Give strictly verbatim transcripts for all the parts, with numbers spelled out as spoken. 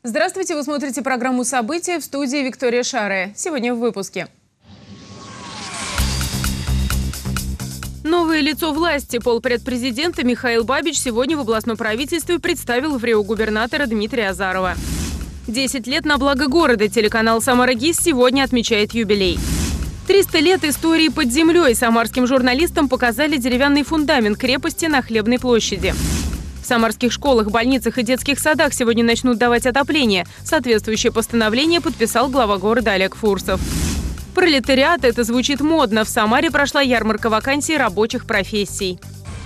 Здравствуйте, вы смотрите программу «События», в студии Виктория Шарая. Сегодня в выпуске. Новое лицо власти. Полпред президента Михаил Бабич сегодня в областном правительстве представил в Рио губернатора Дмитрия Азарова. Десять лет на благо города. Телеканал «Самара ГИС» сегодня отмечает юбилей. триста лет истории под землей. Самарским журналистам показали деревянный фундамент крепости на Хлебной площади. В самарских школах, больницах и детских садах сегодня начнут давать отопление. Соответствующее постановление подписал глава города Олег Фурсов. Пролетариат – это звучит модно. В Самаре прошла ярмарка вакансий рабочих профессий.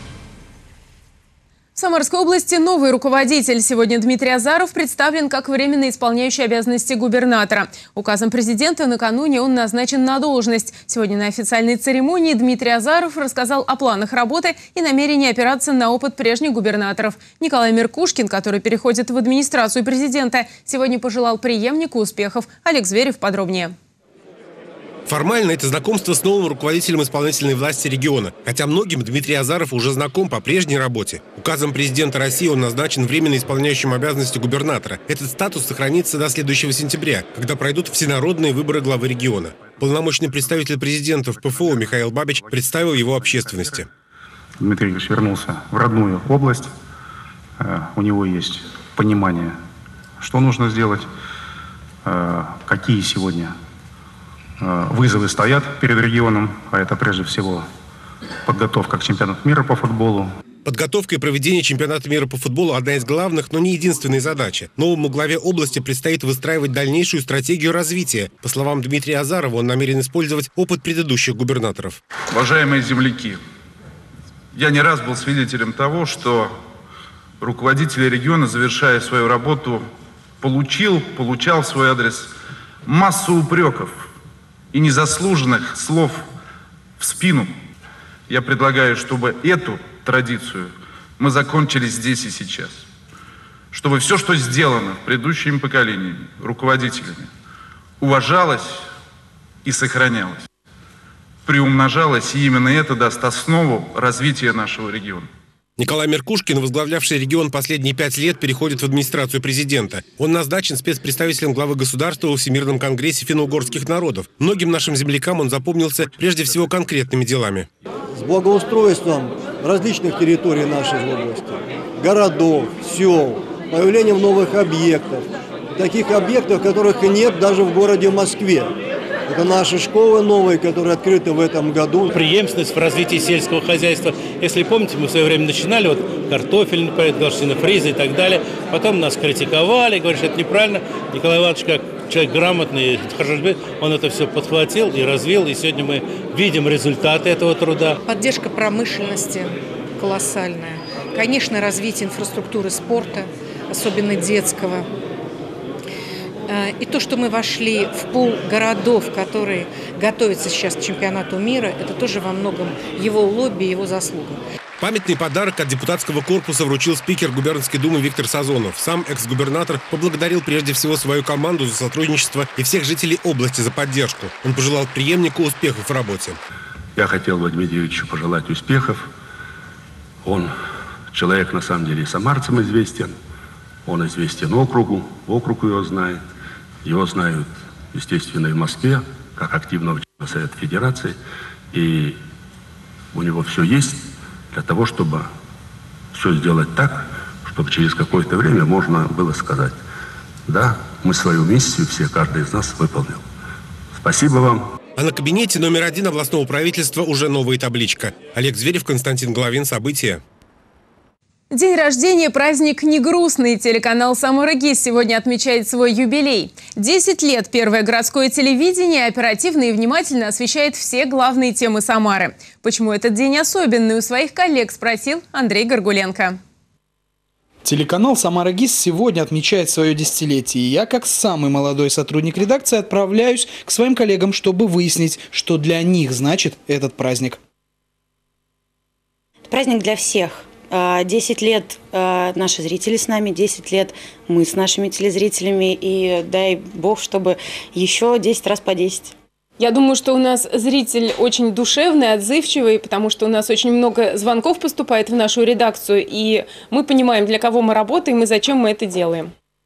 В Самарской области новый руководитель. Сегодня Дмитрий Азаров представлен как временно исполняющий обязанности губернатора. Указом президента накануне он назначен на должность. Сегодня на официальной церемонии Дмитрий Азаров рассказал о планах работы и намерении опираться на опыт прежних губернаторов. Николай Меркушкин, который переходит в администрацию президента, сегодня пожелал преемнику успехов. Олег Зверев подробнее. Формально это знакомство с новым руководителем исполнительной власти региона. Хотя многим Дмитрий Азаров уже знаком по прежней работе. Указом президента России он назначен временно исполняющим обязанности губернатора. Этот статус сохранится до следующего сентября, когда пройдут всенародные выборы главы региона. Полномочный представитель президента в ПФО Михаил Бабич представил его общественности. Дмитрий Ильич вернулся в родную область. У него есть понимание, что нужно сделать, какие сегодня вызовы стоят перед регионом, а это прежде всего подготовка к чемпионату мира по футболу. Подготовка и проведение чемпионата мира по футболу – одна из главных, но не единственная задача. Новому главе области предстоит выстраивать дальнейшую стратегию развития. По словам Дмитрия Азарова, он намерен использовать опыт предыдущих губернаторов. Уважаемые земляки, я не раз был свидетелем того, что руководители региона, завершая свою работу, получил, получал в свой адрес массу упреков и незаслуженных слов в спину. Я предлагаю, чтобы эту традицию мы закончили здесь и сейчас. Чтобы все, что сделано предыдущими поколениями, руководителями, уважалось и сохранялось, приумножалось, и именно это даст основу развития нашего региона. Николай Меркушкин, возглавлявший регион последние пять лет, переходит в администрацию президента. Он назначен спецпредставителем главы государства во Всемирном конгрессе финно-угорских народов. Многим нашим землякам он запомнился прежде всего конкретными делами. С благоустройством различных территорий нашей области, городов, сел, появлением новых объектов. Таких объектов, которых нет даже в городе Москве. Это наши школы новые, которые открыты в этом году. Преемственность в развитии сельского хозяйства. Если помните, мы в свое время начинали, вот картофельный проект, фризы и так далее. Потом нас критиковали, говорят, что это неправильно. Николай Иванович, как человек грамотный, он это все подхватил и развил. И сегодня мы видим результаты этого труда. Поддержка промышленности колоссальная. Конечно, развитие инфраструктуры спорта, особенно детского. И то, что мы вошли в пул городов, которые готовятся сейчас к чемпионату мира, это тоже во многом его лобби, его заслуга. Памятный подарок от депутатского корпуса вручил спикер губернской думы Виктор Сазонов. Сам экс-губернатор поблагодарил прежде всего свою команду за сотрудничество и всех жителей области за поддержку. Он пожелал преемнику успехов в работе. Я хотел бы Дмитрию Ильичу пожелать успехов. Он человек, на самом деле, самарцам известен. Он известен округу, округ его знает. Его знают, естественно, и в Москве, как активного члена Совета Федерации. И у него все есть для того, чтобы все сделать так, чтобы через какое-то время можно было сказать: да, мы свою миссию все, каждый из нас выполнил. Спасибо вам. А на кабинете номер один областного правительства уже новая табличка. Олег Зверев, Константин Головин. События. День рождения – праздник не грустный. Телеканал «Самара ГИС» сегодня отмечает свой юбилей. Десять лет первое городское телевидение оперативно и внимательно освещает все главные темы Самары. Почему этот день особенный, у своих коллег спросил Андрей Горгуленко. Телеканал «Самара ГИС» сегодня отмечает свое десятилетие. И я, как самый молодой сотрудник редакции, отправляюсь к своим коллегам, чтобы выяснить, что для них значит этот праздник. Праздник для всех. Десять лет наши зрители с нами, десять лет мы с нашими телезрителями. И дай бог, чтобы еще десять раз по десять. Я думаю, что у нас зритель очень душевный, отзывчивый, потому что у нас очень много звонков поступает в нашу редакцию, и мы понимаем, для кого мы работаем и зачем мы это делаем.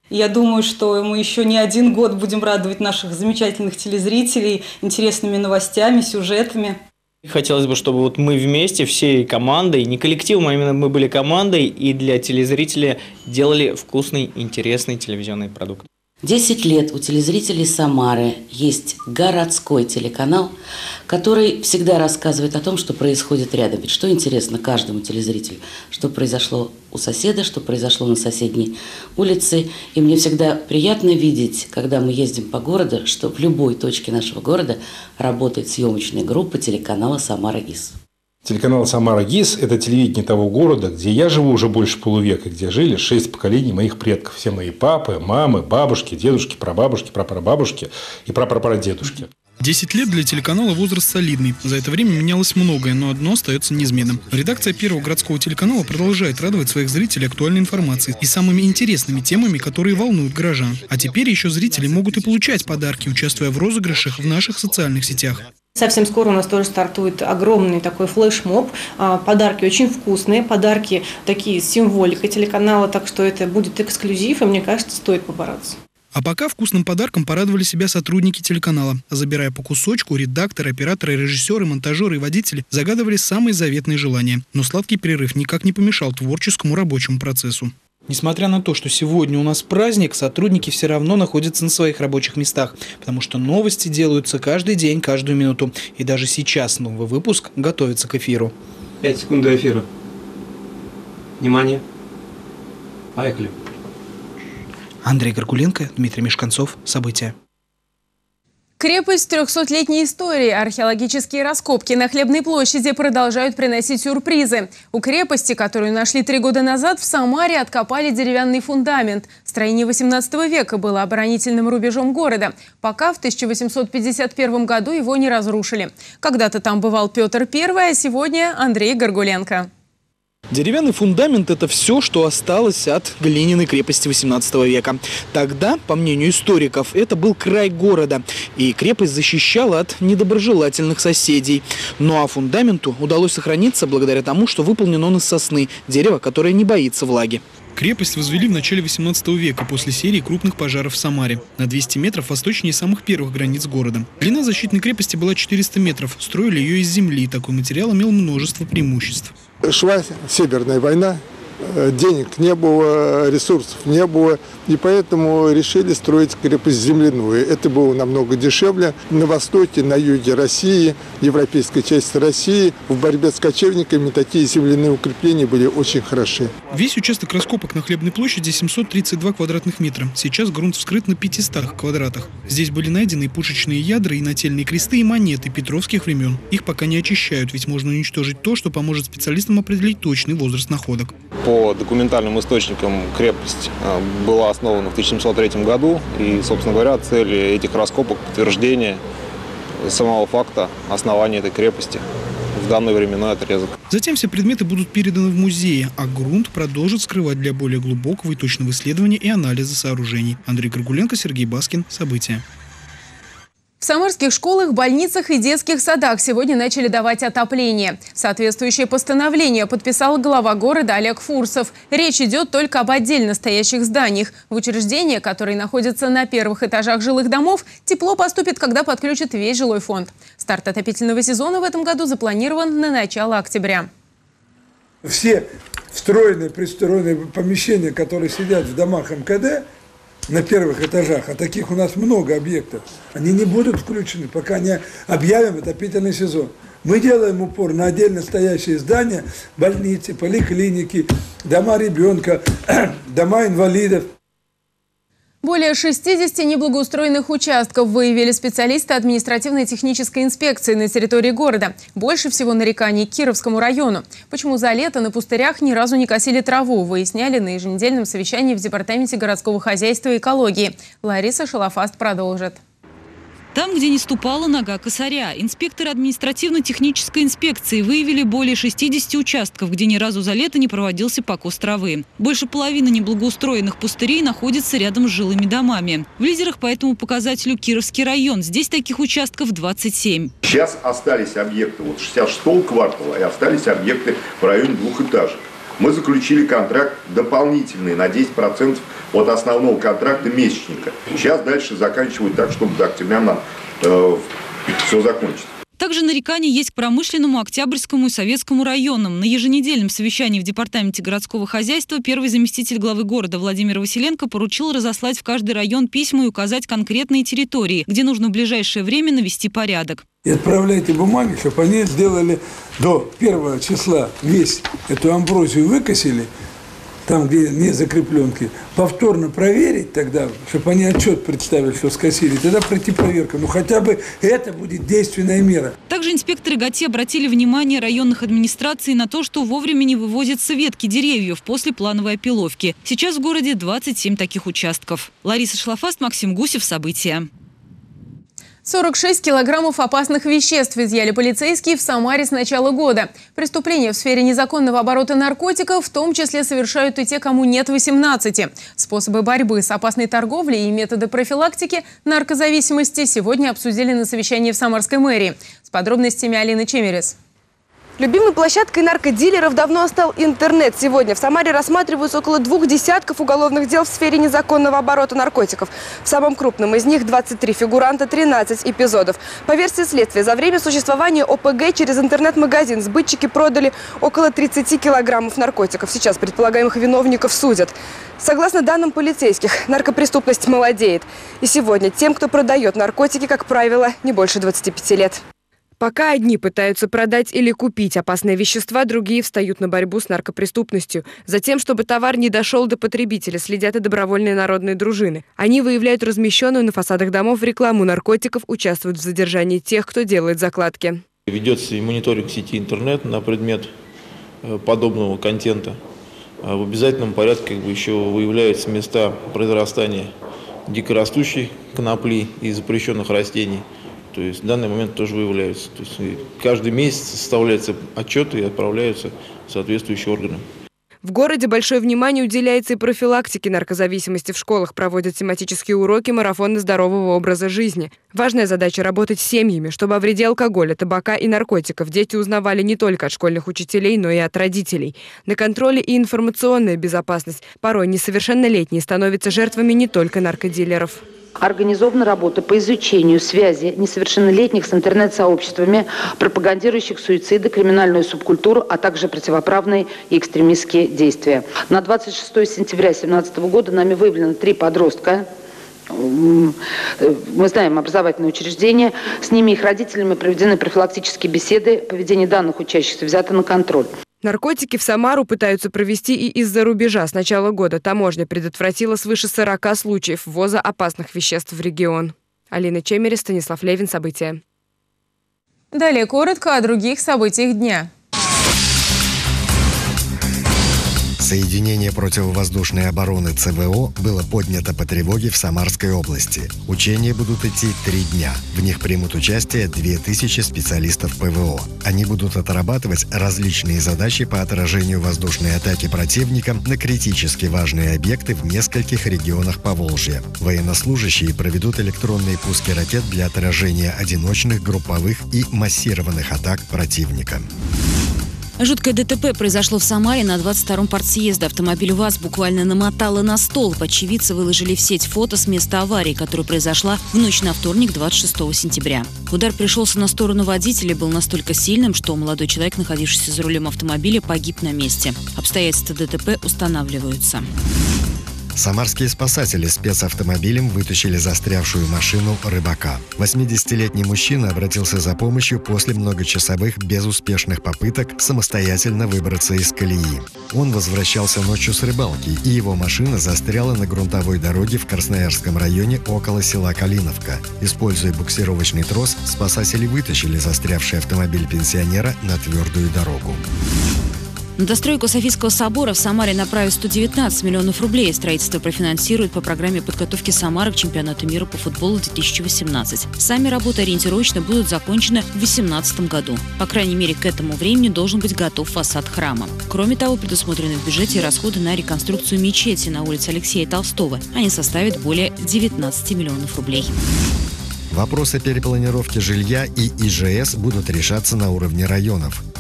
Я думаю, что мы еще не один год будем радовать наших замечательных телезрителей интересными новостями, сюжетами. Хотелось бы, чтобы вот мы вместе, всей командой, не коллективом, а именно мы были командой и для телезрителя делали вкусный, интересный телевизионный продукт. Десять лет у телезрителей Самары есть городской телеканал, который всегда рассказывает о том, что происходит рядом. Ведь что интересно каждому телезрителю, что произошло у соседа, что произошло на соседней улице. И мне всегда приятно видеть, когда мы ездим по городу, что в любой точке нашего города работает съемочная группа телеканала «Самара ГИС». Телеканал «Самара ГИС» – это телевидение того города, где я живу уже больше полувека, где жили шесть поколений моих предков. Все мои папы, мамы, бабушки, дедушки, прабабушки, прапрабабушки и прапрапрадедушки. Десять лет для телеканала возраст солидный. За это время менялось многое, но одно остается неизменным. Редакция Первого городского телеканала продолжает радовать своих зрителей актуальной информацией и самыми интересными темами, которые волнуют горожан. А теперь еще зрители могут и получать подарки, участвуя в розыгрышах в наших социальных сетях. Совсем скоро у нас тоже стартует огромный такой флешмоб. Подарки очень вкусные, подарки такие с символикой телеканала, так что это будет эксклюзив, и мне кажется, стоит побороться. А пока вкусным подарком порадовали себя сотрудники телеканала. Забирая по кусочку, редакторы, операторы, режиссеры, монтажеры и водители загадывали самые заветные желания. Но сладкий перерыв никак не помешал творческому рабочему процессу. Несмотря на то, что сегодня у нас праздник, сотрудники все равно находятся на своих рабочих местах, потому что новости делаются каждый день, каждую минуту. И даже сейчас новый выпуск готовится к эфиру. Пять секунд до эфира. Внимание. Поехали. Андрей Горгуленко, Дмитрий Мешканцов. События. Крепость с трехсотлетней историей. Археологические раскопки на Хлебной площади продолжают приносить сюрпризы. У крепости, которую нашли три года назад, в Самаре откопали деревянный фундамент. Строение восемнадцатого века было оборонительным рубежом города, пока в тысяча восемьсот пятьдесят первом году его не разрушили. Когда-то там бывал Петр Первый, а сегодня Андрей Горгуленко. Деревянный фундамент – это все, что осталось от глиняной крепости восемнадцатого века. Тогда, по мнению историков, это был край города, и крепость защищала от недоброжелательных соседей. Ну а фундаменту удалось сохраниться благодаря тому, что выполнен он из сосны, дерева, которое не боится влаги. Крепость возвели в начале восемнадцатого века после серии крупных пожаров в Самаре. На двести метров восточнее самых первых границ города. Длина защитной крепости была четыреста метров. Строили ее из земли. Такой материал имел множество преимуществ. Шла Северная война. Денег не было, ресурсов не было, и поэтому решили строить крепость земляную. Это было намного дешевле. На востоке, на юге России, европейской части России, в борьбе с кочевниками такие земляные укрепления были очень хороши. Весь участок раскопок на Хлебной площади семьсот тридцать два квадратных метра. Сейчас грунт вскрыт на пятистах квадратах. Здесь были найдены и пушечные ядра, и нательные кресты, и монеты петровских времен. Их пока не очищают, ведь можно уничтожить то, что поможет специалистам определить точный возраст находок. По документальным источникам крепость была основана в тысяча семьсот третьем году. И, собственно говоря, цель этих раскопок – подтверждение самого факта основания этой крепости в данный временной отрезок. Затем все предметы будут переданы в музеи, а грунт продолжит скрывать для более глубокого и точного исследования и анализа сооружений. Андрей Горгуленко, Сергей Баскин. События. В самарских школах, больницах и детских садах сегодня начали давать отопление. Соответствующее постановление подписал глава города Олег Фурсов. Речь идет только об отдельно стоящих зданиях. В учреждения, которые находятся на первых этажах жилых домов, тепло поступит, когда подключат весь жилой фонд. Старт отопительного сезона в этом году запланирован на начало октября. Все встроенные, пристроенные помещения, которые сидят в домах эм ка дэ, на первых этажах, а таких у нас много объектов, они не будут включены, пока не объявим отопительный сезон. Мы делаем упор на отдельно стоящие здания, больницы, поликлиники, дома ребенка, дома инвалидов. Более шестидесяти неблагоустроенных участков выявили специалисты административно-технической инспекции на территории города. Больше всего нареканий к Кировскому району. Почему за лето на пустырях ни разу не косили траву, выясняли на еженедельном совещании в Департаменте городского хозяйства и экологии. Лариса Шалафаст продолжит. Там, где не ступала нога косаря, инспекторы административно-технической инспекции выявили более шестидесяти участков, где ни разу за лето не проводился покос травы. Больше половины неблагоустроенных пустырей находятся рядом с жилыми домами. В лидерах по этому показателю Кировский район. Здесь таких участков двадцать семь. Сейчас остались объекты вот шестьдесят шестого квартала и остались объекты в районе двухэтажек. Мы заключили контракт дополнительный на десять процентов от основного контракта месячника. Сейчас дальше заканчивают так, чтобы до октября нам э, все закончить. Также нарекания есть к Промышленному, Октябрьскому и Советскому районам. На еженедельном совещании в Департаменте городского хозяйства первый заместитель главы города Владимир Василенко поручил разослать в каждый район письма и указать конкретные территории, где нужно в ближайшее время навести порядок. И отправляйте бумаги, чтобы они сделали до первого числа весь эту амброзию выкосили, там, где не закрепленки, повторно проверить тогда, чтобы они отчет представили, что скосили, тогда пройти проверку. Ну, хотя бы это будет действенная мера. Также инспекторы ГАТИ обратили внимание районных администраций на то, что вовремя не вывозятся ветки деревьев после плановой опиловки. Сейчас в городе двадцать семь таких участков. Лариса Шлафаст, Максим Гусев. События. сорок шесть килограммов опасных веществ изъяли полицейские в Самаре с начала года. Преступления в сфере незаконного оборота наркотиков в том числе совершают и те, кому нет восемнадцати. Способы борьбы с опасной торговлей и методы профилактики наркозависимости сегодня обсудили на совещании в Самарской мэрии. С подробностями Алина Чемерис. Любимой площадкой наркодилеров давно стал интернет. Сегодня в Самаре рассматриваются около двух десятков уголовных дел в сфере незаконного оборота наркотиков. В самом крупном из них двадцать три фигуранта, тринадцать эпизодов. По версии следствия, за время существования О П Г через интернет-магазин сбытчики продали около тридцати килограммов наркотиков. Сейчас предполагаемых виновников судят. Согласно данным полицейских, наркопреступность молодеет. И сегодня тем, кто продает наркотики, как правило, не больше двадцати пяти лет. Пока одни пытаются продать или купить опасные вещества, другие встают на борьбу с наркопреступностью. Затем, чтобы товар не дошел до потребителя, следят и добровольные народные дружины. Они выявляют размещенную на фасадах домов рекламу наркотиков, участвуют в задержании тех, кто делает закладки. Ведется и мониторинг сети интернет на предмет подобного контента. В обязательном порядке как бы еще выявляются места произрастания дикорастущей конопли и запрещенных растений. То есть в данный момент тоже выявляются. То есть каждый месяц составляются отчеты и отправляются в соответствующие органы. В городе большое внимание уделяется и профилактике наркозависимости. В школах проводят тематические уроки, марафоны здорового образа жизни. Важная задача – работать с семьями, чтобы о вреде алкоголя, табака и наркотиков дети узнавали не только от школьных учителей, но и от родителей. На контроле и информационная безопасность. Порой несовершеннолетние становятся жертвами не только наркодилеров. Организована работа по изучению связи несовершеннолетних с интернет-сообществами, пропагандирующих суициды, криминальную субкультуру, а также противоправные и экстремистские действия. На двадцать шестое сентября две тысячи семнадцатого года нами выявлено три подростка. Мы знаем образовательные учреждения. С ними и их родителями проведены профилактические беседы. Поведение данных учащихся взято на контроль. Наркотики в Самару пытаются провести и из-за рубежа. С начала года таможня предотвратила свыше сорока случаев ввоза опасных веществ в регион. Алина Чемерис, Станислав Левин. События. Далее коротко о других событиях дня. Соединение противовоздушной обороны Ц В О было поднято по тревоге в Самарской области. Учения будут идти три дня. В них примут участие две тысячи специалистов П В О. Они будут отрабатывать различные задачи по отражению воздушной атаки противника на критически важные объекты в нескольких регионах Поволжья. Военнослужащие проведут электронные пуски ракет для отражения одиночных, групповых и массированных атак противника. Жуткое Д Т П произошло в Самаре на двадцать втором партсъезда. Автомобиль ВАЗ буквально намотало на стол. Очевидцы выложили в сеть фото с места аварии, которая произошла в ночь на вторник, двадцать шестого сентября. Удар пришелся на сторону водителя и был настолько сильным, что молодой человек, находившийся за рулем автомобиля, погиб на месте. Обстоятельства Д Т П устанавливаются. Самарские спасатели спецавтомобилем вытащили застрявшую машину рыбака. восьмидесятилетний мужчина обратился за помощью после многочасовых безуспешных попыток самостоятельно выбраться из колеи. Он возвращался ночью с рыбалки, и его машина застряла на грунтовой дороге в Красноярском районе около села Калиновка. Используя буксировочный трос, спасатели вытащили застрявший автомобиль пенсионера на твердую дорогу. На достройку Софийского собора в Самаре направят сто девятнадцать миллионов рублей. Строительство профинансируют по программе подготовки Самары к чемпионату мира по футболу две тысячи восемнадцать. Сами работы ориентировочно будут закончены в две тысячи восемнадцатом году. По крайней мере, к этому времени должен быть готов фасад храма. Кроме того, предусмотрены в бюджете расходы на реконструкцию мечети на улице Алексея Толстого. Они составят более девятнадцати миллионов рублей. Вопросы перепланировки жилья и И Ж С будут решаться на уровне районов.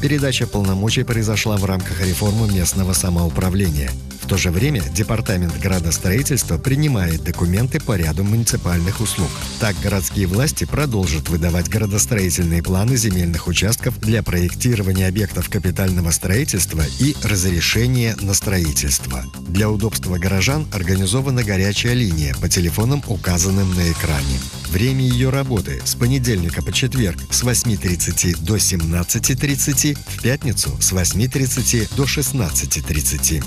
Передача полномочий произошла в рамках реформы местного самоуправления. В то же время Департамент градостроительства принимает документы по ряду муниципальных услуг. Так, городские власти продолжат выдавать градостроительные планы земельных участков для проектирования объектов капитального строительства и разрешения на строительство. Для удобства горожан организована горячая линия по телефонам, указанным на экране. Время ее работы с понедельника по четверг с восьми тридцати до семнадцати тридцати, в пятницу с восьми тридцати до шестнадцати тридцати.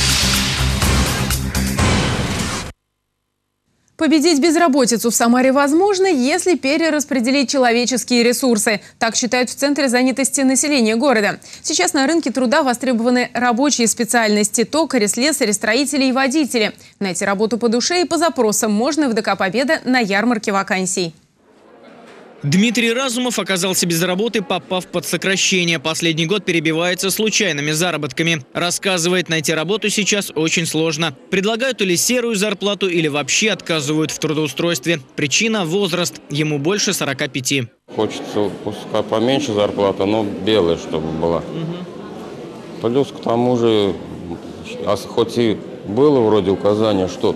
Победить безработицу в Самаре возможно, если перераспределить человеческие ресурсы. Так считают в Центре занятости населения города. Сейчас на рынке труда востребованы рабочие специальности – токари, слесари, строители и водители. Найти работу по душе и по запросам можно в ДК «Победа» на ярмарке вакансий. Дмитрий Разумов оказался без работы, попав под сокращение. Последний год перебивается случайными заработками. Рассказывает, найти работу сейчас очень сложно. Предлагают или серую зарплату, или вообще отказывают в трудоустройстве. Причина – возраст. Ему больше сорока пяти. Хочется пускай поменьше зарплата, но белая, чтобы была. Угу. Плюс к тому же, хоть и было вроде указание, что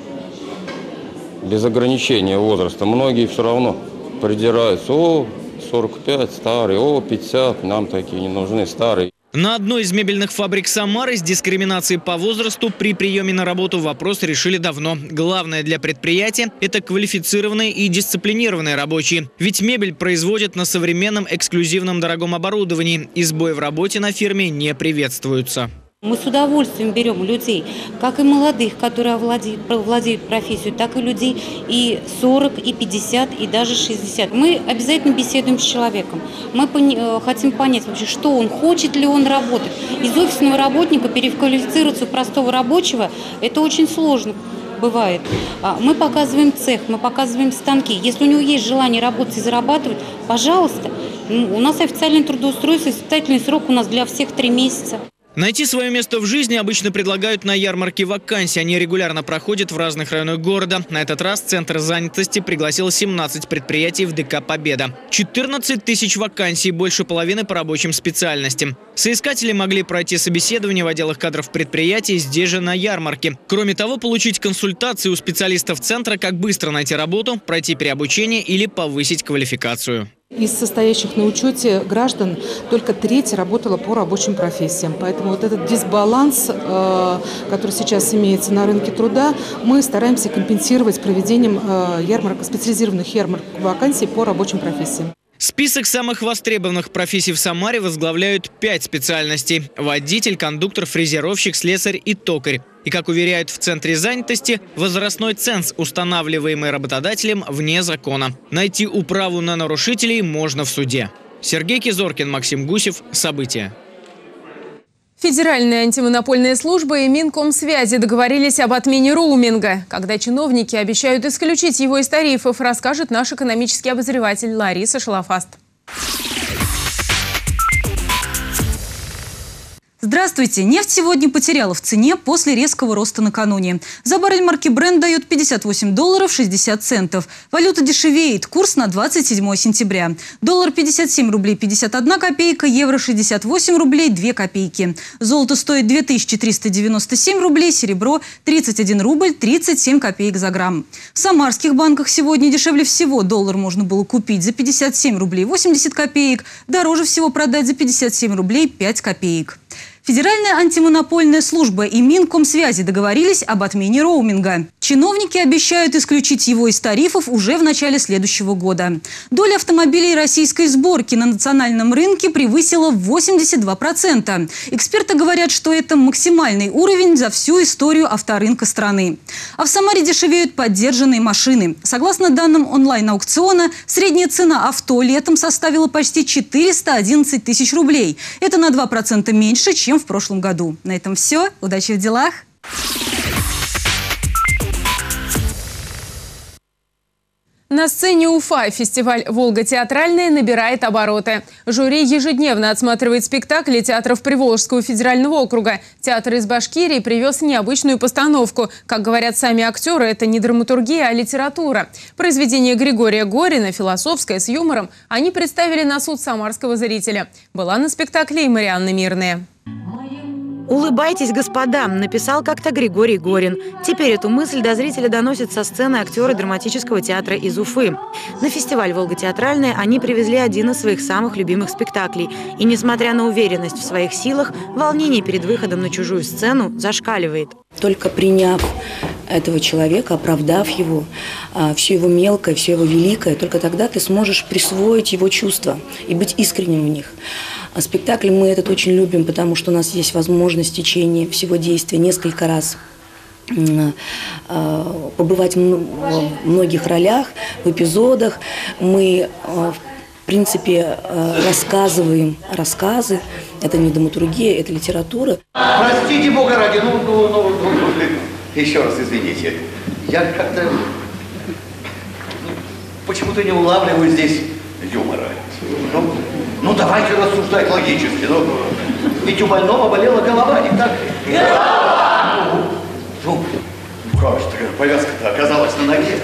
без ограничения возраста, многие все равно придираются: о, сорок пять, старый, о, пятьдесят, нам такие не нужны, старые. На одной из мебельных фабрик Самары с дискриминацией по возрасту при приеме на работу вопрос решили давно. Главное для предприятия – это квалифицированные и дисциплинированные рабочие. Ведь мебель производят на современном эксклюзивном дорогом оборудовании. И сбои в работе на фирме не приветствуются. Мы с удовольствием берем людей, как и молодых, которые владеют, владеют профессией, так и людей и сорок, и пятьдесят, и даже шестьдесят. Мы обязательно беседуем с человеком. Мы пони- хотим понять вообще, что он, хочет ли он работать. Из офисного работника переквалифицироваться в простого рабочего – это очень сложно. Бывает. Мы показываем цех, мы показываем станки. Если у него есть желание работать и зарабатывать, пожалуйста. У нас официальное трудоустройство, испытательный срок у нас для всех три месяца. Найти свое место в жизни обычно предлагают на ярмарке вакансий. Они регулярно проходят в разных районах города. На этот раз Центр занятости пригласил семнадцать предприятий в ДК «Победа». четырнадцать тысяч вакансий, больше половины по рабочим специальностям. Соискатели могли пройти собеседование в отделах кадров предприятий здесь же на ярмарке. Кроме того, получить консультации у специалистов Центра, как быстро найти работу, пройти переобучение или повысить квалификацию. Из состоящих на учете граждан только треть работала по рабочим профессиям. Поэтому вот этот дисбаланс, э, который сейчас имеется на рынке труда, мы стараемся компенсировать проведением э, ярмарок, специализированных ярмарок вакансий по рабочим профессиям. Список самых востребованных профессий в Самаре возглавляют пять специальностей – водитель, кондуктор, фрезеровщик, слесарь и токарь. И, как уверяют в Центре занятости, возрастной ценз, устанавливаемый работодателем, вне закона. Найти управу на нарушителей можно в суде. Сергей Кизоркин, Максим Гусев. События. Федеральная антимонопольная служба и Минкомсвязи договорились об отмене роуминга. Когда чиновники обещают исключить его из тарифов, расскажет наш экономический обозреватель Лариса Шалафаст. Здравствуйте! Нефть сегодня потеряла в цене после резкого роста накануне. За баррель марки Brent дает пятьдесят восемь долларов шестьдесят центов. Валюта дешевеет. Курс на двадцать седьмое сентября. Доллар пятьдесят семь рублей пятьдесят одна копейка, евро шестьдесят восемь рублей две копейки. Золото стоит две тысячи триста девяносто семь рублей, серебро тридцать один рубль тридцать семь копеек за грамм. В самарских банках сегодня дешевле всего доллар можно было купить за пятьдесят семь рублей восемьдесят копеек, дороже всего продать за пятьдесят семь рублей пять копеек. Федеральная антимонопольная служба и Минкомсвязи договорились об отмене роуминга. Чиновники обещают исключить его из тарифов уже в начале следующего года. Доля автомобилей российской сборки на национальном рынке превысила восемьдесят два процента. Эксперты говорят, что это максимальный уровень за всю историю авторынка страны. А в Самаре дешевеют поддержанные машины. Согласно данным онлайн-аукциона, средняя цена авто летом составила почти четыреста одиннадцать тысяч рублей. Это на два процента меньше, чем в прошлом году. На этом все. Удачи в делах! На сцене Уфа фестиваль «Волга театральная» набирает обороты. Жюри ежедневно отсматривает спектакли театров Приволжского федерального округа. Театр из Башкирии привез необычную постановку. Как говорят сами актеры, это не драматургия, а литература. Произведение Григория Горина, философское, с юмором, они представили на суд самарского зрителя. Была на спектакле и Марианна Мирная. «Улыбайтесь, господа», написал как-то Григорий Горин. Теперь эту мысль до зрителя доносят со сцены актеры драматического театра из Уфы. На фестиваль «Волга театральная» они привезли один из своих самых любимых спектаклей. И, несмотря на уверенность в своих силах, волнение перед выходом на чужую сцену зашкаливает. Только приняв этого человека, оправдав его, все его мелкое, все его великое, только тогда ты сможешь присвоить его чувства и быть искренним в них. А спектакль мы этот очень любим, потому что у нас есть возможность в течение всего действия несколько раз побывать в многих ролях, в эпизодах. Мы, в принципе, рассказываем рассказы. Это не драматургия, это литература. Простите, Бога ради, ну, ну, ну, ну, ну, еще раз извините. Я как-то почему-то не улавливаю здесь юмора. Ну, ну давайте рассуждать логически. Ну, ведь у больного болела голова, не так ли? Ну, как же повязка-то оказалась на ноге?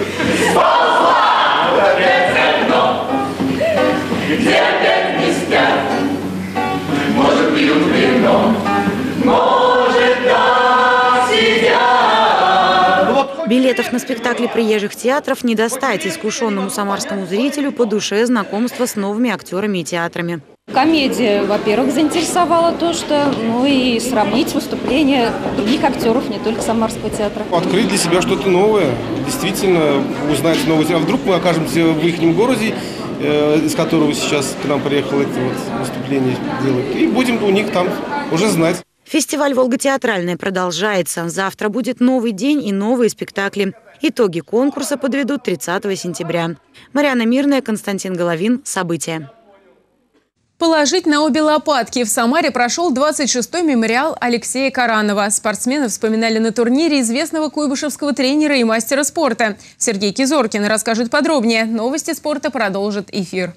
Где опять не спят? Может, пьют вино, может, да, сидят. Билетов на спектакли приезжих театров не достать искушенному самарскому зрителю по душе знакомства с новыми актерами и театрами. Комедия, во-первых, заинтересовала то, что, ну и сравнить выступления других актеров, не только Самарского театра. Открыть для себя что-то новое, действительно узнать новое. А вдруг мы окажемся в их городе, из которого сейчас к нам приехало это вот выступление делать, и будем у них там уже знать. Фестиваль «Волга театральная» продолжается. Завтра будет новый день и новые спектакли. Итоги конкурса подведут тридцатого сентября. Марианна Мирная, Константин Головин. События. Положить на обе лопатки. В Самаре прошел двадцать шестой мемориал Алексея Каранова. Спортсмены вспоминали на турнире известного куйбышевского тренера и мастера спорта. Сергей Кизоркин расскажет подробнее. Новости спорта продолжит эфир.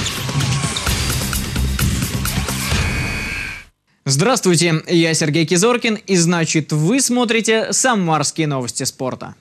Здравствуйте, я Сергей Кизоркин, и значит, вы смотрите «Самарские новости спорта».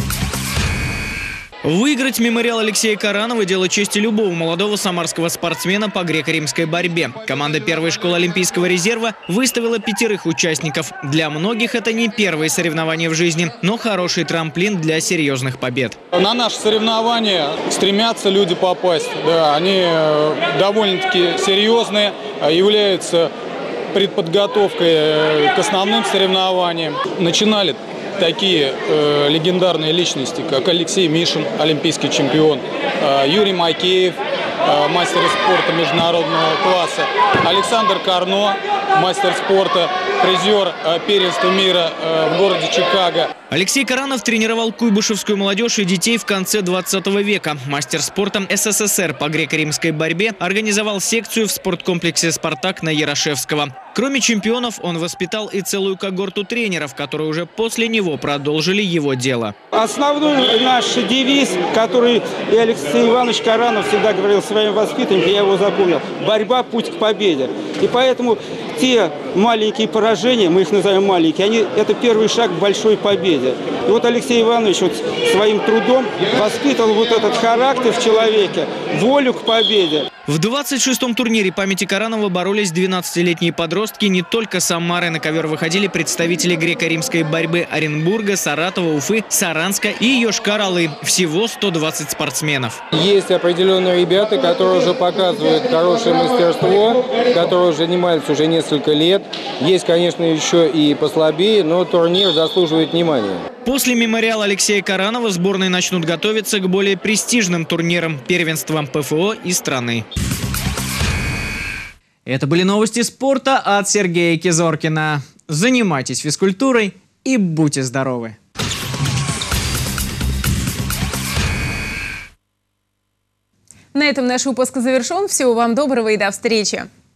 Выиграть мемориал Алексея Каранова – дело чести любого молодого самарского спортсмена по греко-римской борьбе. Команда первой школы Олимпийского резерва выставила пятерых участников. Для многих это не первые соревнования в жизни, но хороший трамплин для серьезных побед. На наши соревнования стремятся люди попасть. Да, они довольно-таки серьезные, являются предподготовкой к основным соревнованиям. Начинали такие э, легендарные личности, как Алексей Мишин, олимпийский чемпион, э, Юрий Макеев, э, мастер спорта международного класса, Александр Карно, мастер спорта, призер э, первенства мира э, в городе Чикаго. Алексей Каранов тренировал куйбышевскую молодежь и детей в конце двадцатого века. Мастер спорта СССР по греко-римской борьбе организовал секцию в спорткомплексе «Спартак» на Ярошевского. Кроме чемпионов, он воспитал и целую когорту тренеров, которые уже после него продолжили его дело. Основной наш девиз, который и Алексей Иванович Каранов всегда говорил своим воспитанникам, я его запомнил: борьба – путь к победе. И поэтому те маленькие поражения, мы их называем маленькие, они, это первый шаг к большой победе. И вот Алексей Иванович вот своим трудом воспитал вот этот характер в человеке, волю к победе. В двадцать шестом турнире памяти Каранова боролись двенадцатилетние подростки не только Самары. На ковер выходили представители греко-римской борьбы Оренбурга, Саратова, Уфы, Саранска и Йошкар-Олы. Всего сто двадцать спортсменов. Есть определенные ребята, которые уже показывают хорошее мастерство, которые уже занимаются уже несколько лет. Есть, конечно, еще и послабее, но турнир заслуживает внимания. После мемориала Алексея Каранова сборные начнут готовиться к более престижным турнирам, первенствам ПФО и страны. Это были новости спорта от Сергея Кизоркина. Занимайтесь физкультурой и будьте здоровы! На этом наш выпуск завершен. Всего вам доброго и до встречи!